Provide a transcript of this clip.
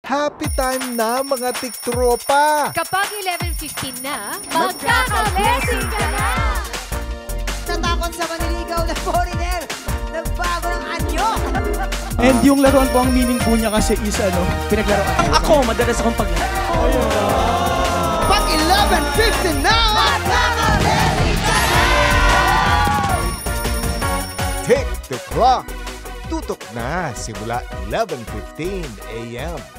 Happy time na mga tiktropa! Kapag 11:15 na, magkaka-blessing ka na! Natakot sa maniligaw na foreigner, nagbago ng anyo! And yung laruan po, ang meaning po niya kasi is pinaglaruan. Ako, madalas akong paglaro. Pag 11:15 na, magkaka-blessing ka na! Tick the clock! Tutok na simula 11:15 a.m.